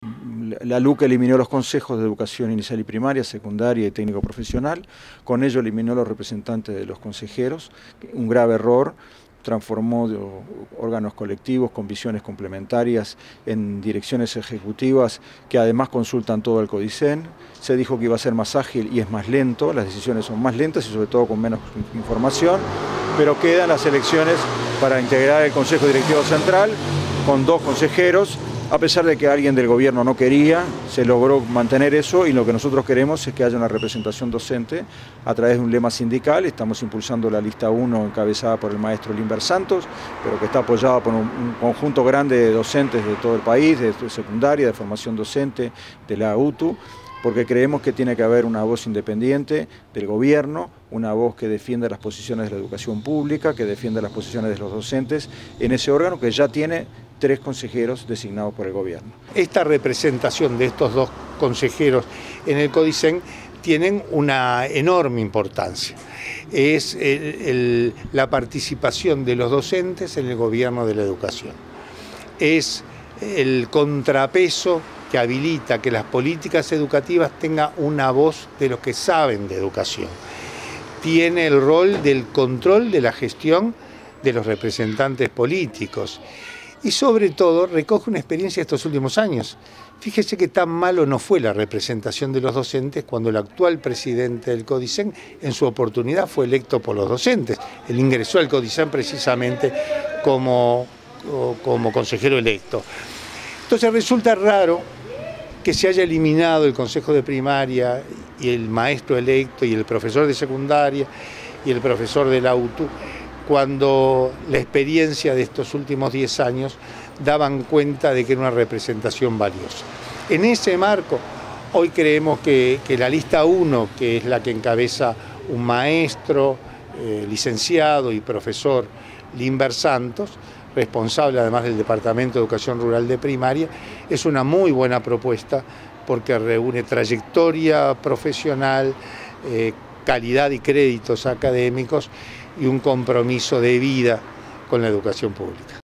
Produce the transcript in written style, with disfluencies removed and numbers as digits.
La LUC eliminó los consejos de educación inicial y primaria, secundaria y técnico profesional. Con ello eliminó los representantes de los consejeros, un grave error. Transformó órganos colectivos con visiones complementarias en direcciones ejecutivas que además consultan todo el CODICEN. Se dijo que iba a ser más ágil y es más lento, las decisiones son más lentas y sobre todo con menos información, pero quedan las elecciones para integrar el Consejo Directivo Central con 2 consejeros. A pesar de que alguien del gobierno no quería, se logró mantener eso y lo que nosotros queremos es que haya una representación docente a través de un lema sindical. Estamos impulsando la lista 1 encabezada por el maestro Limber Santos, pero que está apoyada por un conjunto grande de docentes de todo el país, de secundaria, de formación docente, de la UTU, porque creemos que tiene que haber una voz independiente del gobierno, una voz que defienda las posiciones de la educación pública, que defienda las posiciones de los docentes en ese órgano que ya tiene 3 consejeros designados por el gobierno. Esta representación de estos 2 consejeros en el CODICEN tienen una enorme importancia. Es la participación de los docentes en el gobierno de la educación. Es el contrapeso que habilita que las políticas educativas tengan una voz de los que saben de educación. Tiene el rol del control de la gestión de los representantes políticos y sobre todo recoge una experiencia de estos últimos años. Fíjese que tan malo no fue la representación de los docentes cuando el actual presidente del CODICEN en su oportunidad fue electo por los docentes. Él ingresó al CODICEN precisamente como consejero electo. Entonces resulta raro que se haya eliminado el consejo de primaria y el maestro electo y el profesor de secundaria y el profesor de la UTU, cuando la experiencia de estos últimos 10 años daban cuenta de que era una representación valiosa. En ese marco, hoy creemos que la lista 1, que es la que encabeza un maestro, licenciado y profesor Limber Santos, responsable además del Departamento de Educación Rural de Primaria, es una muy buena propuesta porque reúne trayectoria profesional, calidad y créditos académicos y un compromiso de vida con la educación pública.